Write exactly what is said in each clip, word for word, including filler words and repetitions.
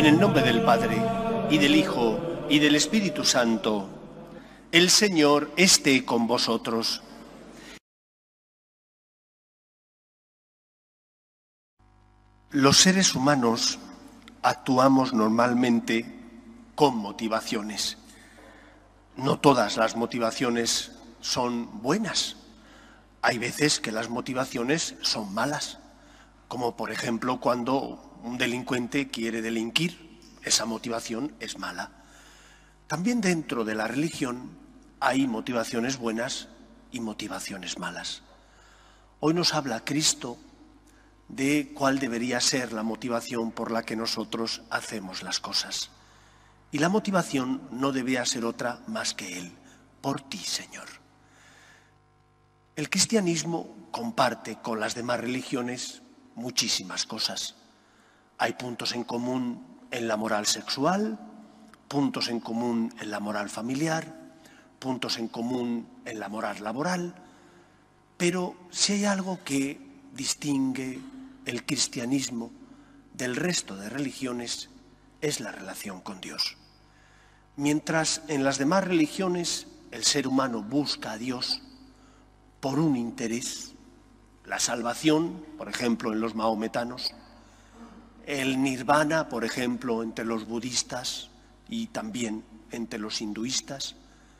En el nombre del Padre, y del Hijo, y del Espíritu Santo, el Señor esté con vosotros. Los seres humanos actuamos normalmente con motivaciones. No todas las motivaciones son buenas. Hay veces que las motivaciones son malas, como por ejemplo cuando un delincuente quiere delinquir. Esa motivación es mala. También dentro de la religión hay motivaciones buenas y motivaciones malas. Hoy nos habla Cristo de cuál debería ser la motivación por la que nosotros hacemos las cosas. Y la motivación no debía ser otra más que Él, por ti, Señor. El cristianismo comparte con las demás religiones muchísimas cosas. Hay puntos en común en la moral sexual, puntos en común en la moral familiar, puntos en común en la moral laboral, pero si hay algo que distingue el cristianismo del resto de religiones es la relación con Dios. Mientras en las demás religiones el ser humano busca a Dios por un interés, la salvación, por ejemplo, en los mahometanos, el nirvana, por ejemplo, entre los budistas y también entre los hinduistas,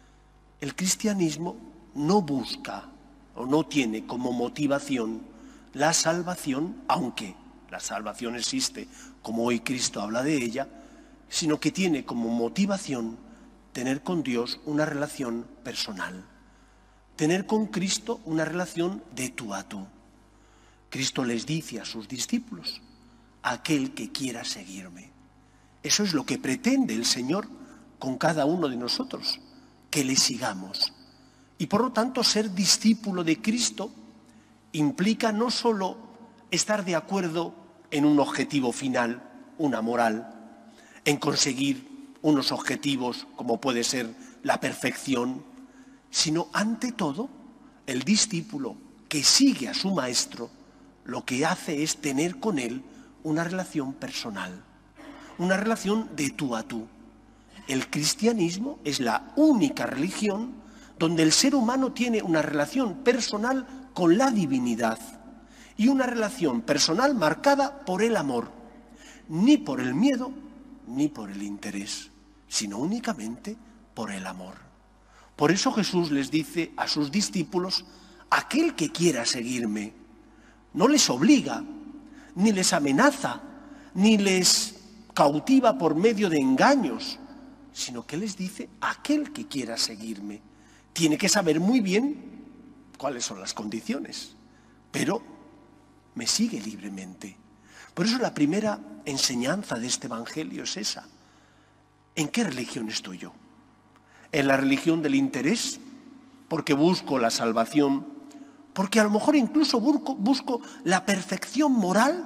el cristianismo no busca o no tiene como motivación la salvación, aunque la salvación existe, como hoy Cristo habla de ella, sino que tiene como motivación tener con Dios una relación personal, tener con Cristo una relación de tú a tú. Cristo les dice a sus discípulos: aquel que quiera seguirme. Eso es lo que pretende el Señor con cada uno de nosotros, que le sigamos. Y por lo tanto, ser discípulo de Cristo implica no solo estar de acuerdo en un objetivo final, una moral, en conseguir unos objetivos como puede ser la perfección, sino ante todo, el discípulo que sigue a su maestro, lo que hace es tener con él una relación personal, una relación de tú a tú. El cristianismo es la única religión donde el ser humano tiene una relación personal con la divinidad y una relación personal marcada por el amor, ni por el miedo ni por el interés, sino únicamente por el amor. Por eso Jesús les dice a sus discípulos: aquel que quiera seguirme. No les obliga, ni les amenaza, ni les cautiva por medio de engaños, sino que les dice: aquel que quiera seguirme. Tiene que saber muy bien cuáles son las condiciones, pero me sigue libremente. Por eso la primera enseñanza de este Evangelio es esa. ¿En qué religión estoy yo? ¿En la religión del interés? Porque busco la salvación, porque a lo mejor incluso busco, busco la perfección moral,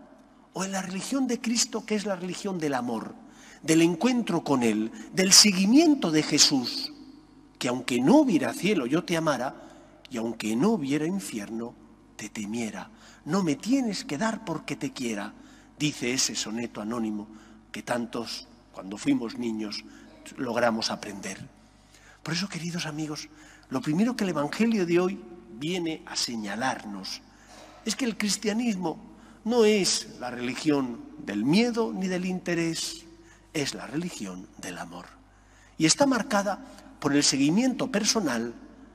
o en la religión de Cristo, que es la religión del amor, del encuentro con Él, del seguimiento de Jesús, que aunque no hubiera cielo yo te amara, y aunque no hubiera infierno te temiera. No me tienes que dar porque te quiera, dice ese soneto anónimo que tantos, cuando fuimos niños, logramos aprender. Por eso, queridos amigos, lo primero que el Evangelio de hoy viene a señalarnos es que el cristianismo no es la religión del miedo ni del interés, es la religión del amor. Y está marcada por el seguimiento personal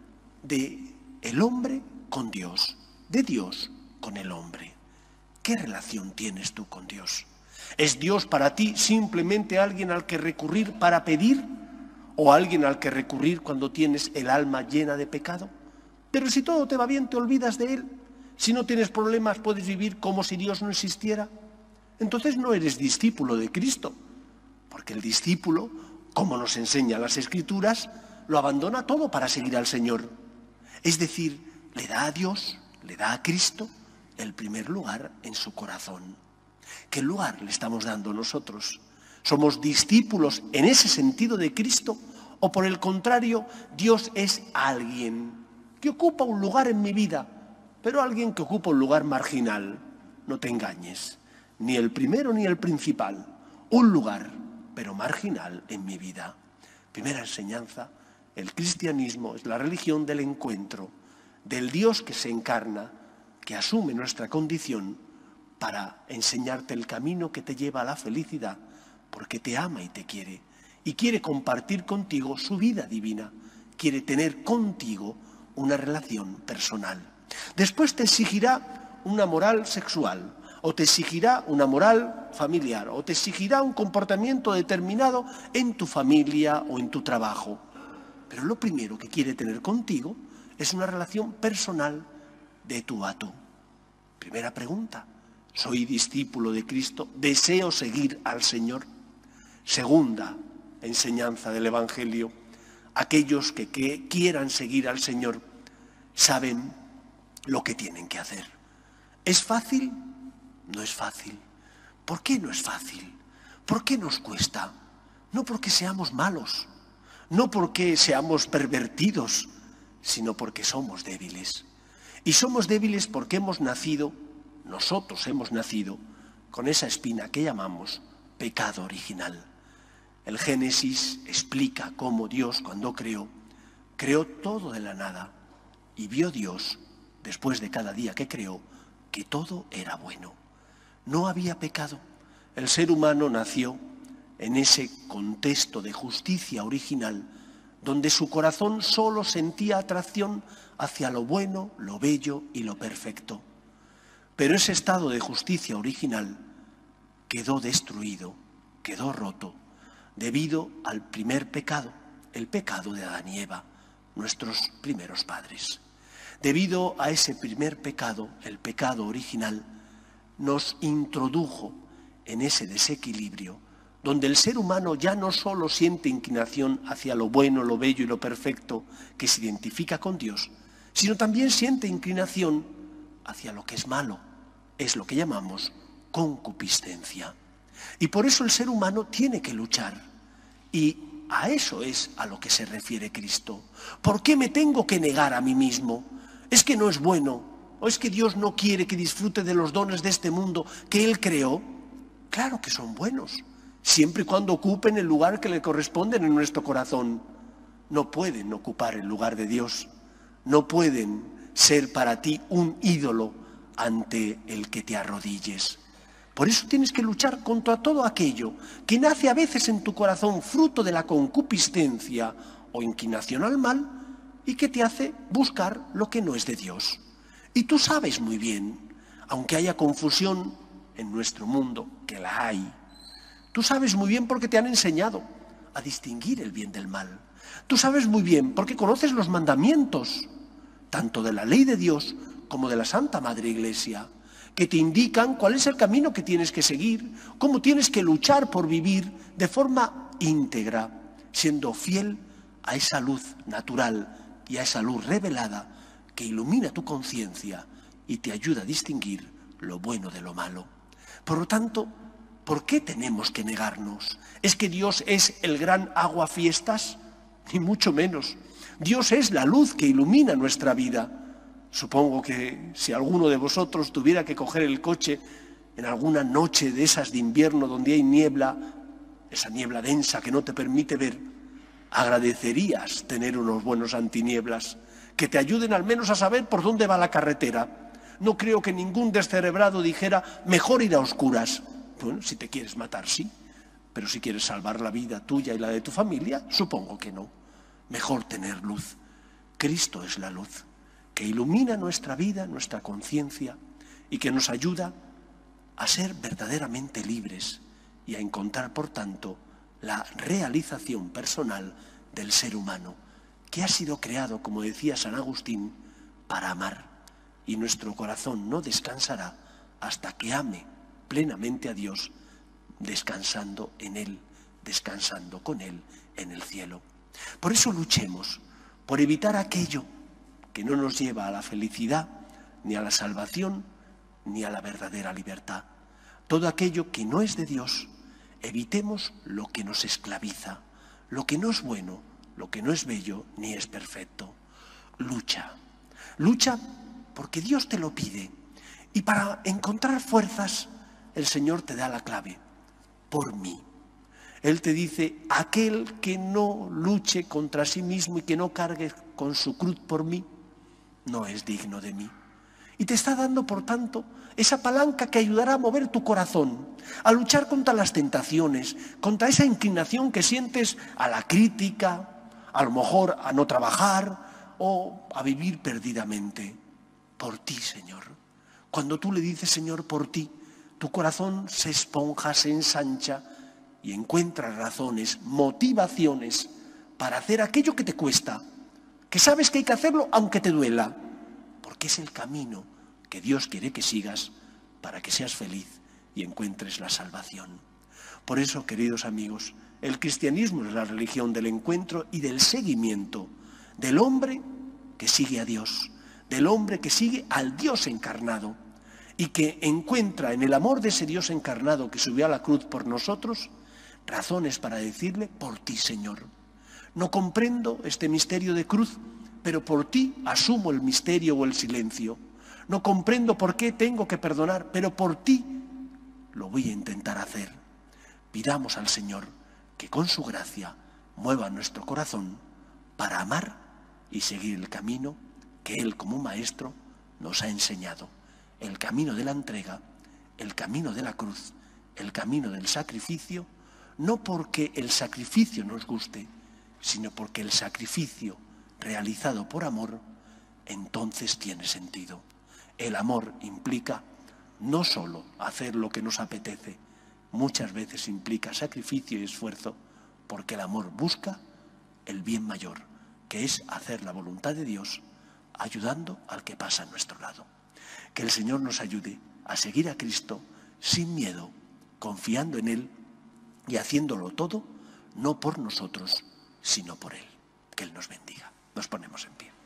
de el hombre con Dios, de Dios con el hombre. ¿Qué relación tienes tú con Dios? ¿Es Dios para ti simplemente alguien al que recurrir para pedir, o alguien al que recurrir cuando tienes el alma llena de pecado? Pero si todo te va bien, te olvidas de Él. Si no tienes problemas, puedes vivir como si Dios no existiera. Entonces no eres discípulo de Cristo, porque el discípulo, como nos enseñan las Escrituras, lo abandona todo para seguir al Señor. Es decir, le da a Dios, le da a Cristo el primer lugar en su corazón. ¿Qué lugar le estamos dando nosotros? ¿Somos discípulos en ese sentido de Cristo? ¿O por el contrario, Dios es alguien que ocupa un lugar en mi vida, pero alguien que ocupa un lugar marginal? No te engañes, ni el primero ni el principal. un lugar, pero marginal en mi vida. Primera enseñanza, el cristianismo es la religión del encuentro, del Dios que se encarna, que asume nuestra condición para enseñarte el camino que te lleva a la felicidad, porque te ama y te quiere, y quiere compartir contigo su vida divina, quiere tener contigo una relación personal. Después te exigirá una moral sexual, o te exigirá una moral familiar, o te exigirá un comportamiento determinado en tu familia o en tu trabajo. Pero lo primero que quiere tener contigo es una relación personal de tú a tú. Primera pregunta, ¿soy discípulo de Cristo? ¿Deseo seguir al Señor? Segunda enseñanza del Evangelio, aquellos que, que quieran seguir al Señor saben lo que tienen que hacer. ¿Es fácil? No es fácil. ¿Por qué no es fácil? ¿Por qué nos cuesta? No porque seamos malos, no porque seamos pervertidos, sino porque somos débiles. Y somos débiles porque hemos nacido, nosotros hemos nacido, con esa espina que llamamos pecado original. El Génesis explica cómo Dios, cuando creó, creó todo de la nada. Y vio Dios, después de cada día que creó, que todo era bueno. No había pecado. El ser humano nació en ese contexto de justicia original, donde su corazón solo sentía atracción hacia lo bueno, lo bello y lo perfecto. Pero ese estado de justicia original quedó destruido, quedó roto, debido al primer pecado, el pecado de Adán y Eva, nuestros primeros padres. Debido a ese primer pecado, el pecado original, nos introdujo en ese desequilibrio, donde el ser humano ya no solo siente inclinación hacia lo bueno, lo bello y lo perfecto que se identifica con Dios, sino también siente inclinación hacia lo que es malo, es lo que llamamos concupiscencia. Y por eso el ser humano tiene que luchar, y a eso es a lo que se refiere Cristo. ¿Por qué me tengo que negar a mí mismo? ¿Es que no es bueno? ¿O es que Dios no quiere que disfrute de los dones de este mundo que Él creó? Claro que son buenos, siempre y cuando ocupen el lugar que le corresponden en nuestro corazón. No pueden ocupar el lugar de Dios, no pueden ser para ti un ídolo ante el que te arrodilles. Por eso tienes que luchar contra todo aquello que nace a veces en tu corazón fruto de la concupiscencia o inclinación al mal y que te hace buscar lo que no es de Dios. Y tú sabes muy bien, aunque haya confusión en nuestro mundo, que la hay, tú sabes muy bien porque te han enseñado a distinguir el bien del mal. Tú sabes muy bien porque conoces los mandamientos, tanto de la ley de Dios como de la Santa Madre Iglesia, que te indican cuál es el camino que tienes que seguir, cómo tienes que luchar por vivir de forma íntegra, siendo fiel a esa luz natural y a esa luz revelada que ilumina tu conciencia y te ayuda a distinguir lo bueno de lo malo. Por lo tanto, ¿por qué tenemos que negarnos? ¿Es que Dios es el gran aguafiestas? Ni mucho menos. Dios es la luz que ilumina nuestra vida. Supongo que si alguno de vosotros tuviera que coger el coche en alguna noche de esas de invierno donde hay niebla, esa niebla densa que no te permite ver, agradecerías tener unos buenos antinieblas que te ayuden al menos a saber por dónde va la carretera. No creo que ningún descerebrado dijera, mejor ir a oscuras. Bueno, si te quieres matar, sí, pero si quieres salvar la vida tuya y la de tu familia, supongo que no. Mejor tener luz. Cristo es la luz que ilumina nuestra vida, nuestra conciencia y que nos ayuda a ser verdaderamente libres y a encontrar, por tanto, la realización personal del ser humano, que ha sido creado, como decía San Agustín, para amar. Y nuestro corazón no descansará hasta que ame plenamente a Dios, descansando en Él, descansando con Él en el cielo. Por eso luchemos, por evitar aquello que no nos lleva a la felicidad, ni a la salvación, ni a la verdadera libertad. Todo aquello que no es de Dios, evitemos lo que nos esclaviza, lo que no es bueno, lo que no es bello, ni es perfecto. Lucha, lucha porque Dios te lo pide. Y para encontrar fuerzas, el Señor te da la clave, por mí. Él te dice, aquel que no luche contra sí mismo y que no cargue con su cruz por mí, no es digno de mí. Y te está dando, por tanto, esa palanca que ayudará a mover tu corazón, a luchar contra las tentaciones, contra esa inclinación que sientes a la crítica, a lo mejor a no trabajar o a vivir perdidamente. Por ti, Señor. Cuando tú le dices, Señor, por ti, tu corazón se esponja, se ensancha y encuentras razones, motivaciones para hacer aquello que te cuesta, que sabes que hay que hacerlo aunque te duela, porque es el camino que Dios quiere que sigas para que seas feliz y encuentres la salvación. Por eso, queridos amigos, el cristianismo es la religión del encuentro y del seguimiento del hombre que sigue a Dios, del hombre que sigue al Dios encarnado y que encuentra en el amor de ese Dios encarnado que subió a la cruz por nosotros razones para decirle, por ti, Señor. No comprendo este misterio de cruz, pero por ti asumo el misterio o el silencio. No comprendo por qué tengo que perdonar, pero por ti lo voy a intentar hacer. Pidamos al Señor que con su gracia mueva nuestro corazón para amar y seguir el camino que Él como maestro nos ha enseñado. El camino de la entrega, el camino de la cruz, el camino del sacrificio, no porque el sacrificio nos guste, sino porque el sacrificio realizado por amor, entonces tiene sentido. El amor implica no solo hacer lo que nos apetece, muchas veces implica sacrificio y esfuerzo, porque el amor busca el bien mayor, que es hacer la voluntad de Dios, ayudando al que pasa a nuestro lado. Que el Señor nos ayude a seguir a Cristo sin miedo, confiando en Él y haciéndolo todo, no por nosotros, sino por Él. Que Él nos bendiga. Nos ponemos en pie.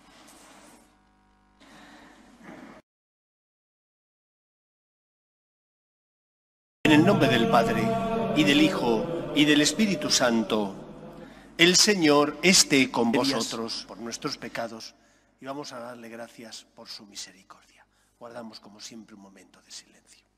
En el nombre del Padre, y del Hijo, y del Espíritu Santo, el Señor esté con vosotros por nuestros pecados, y vamos a darle gracias por su misericordia. Guardamos como siempre un momento de silencio.